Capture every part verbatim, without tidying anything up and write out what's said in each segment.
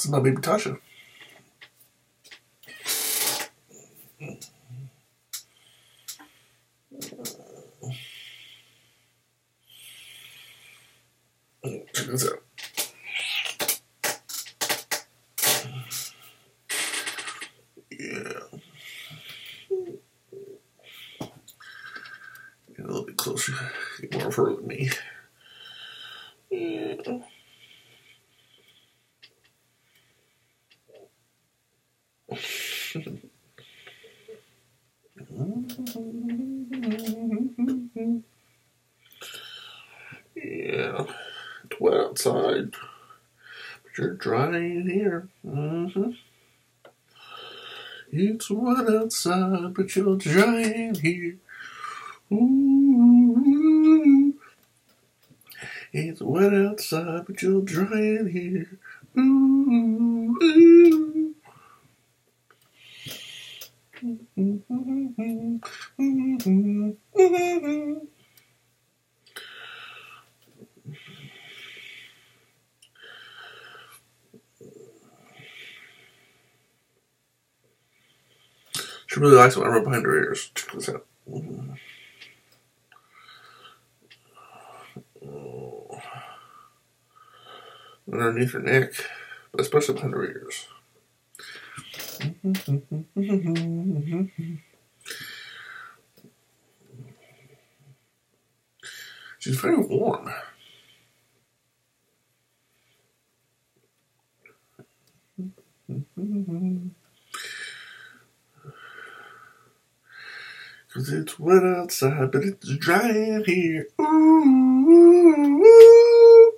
This is my baby Tasha. Check this out. Yeah. Get a little bit closer. Get more of her with me. Yeah. Yeah, it's wet outside, but you're dry in here. Mm-hmm. It's wet outside, but you're dry in here. Ooh. It's wet outside, but you're dry in here. Ooh. She really likes when I rub behind her ears. Check this out. Underneath her neck, but especially behind her ears. She's very warm. Cause it's wet outside, but it's dry in here. Ooh, ooh.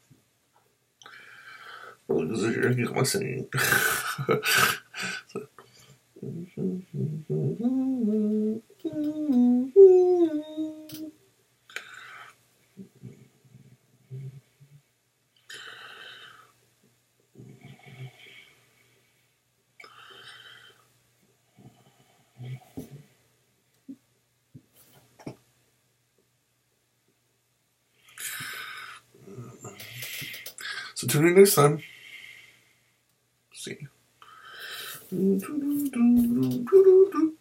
Look at this here, here's my singing. So. So tune in next time. See.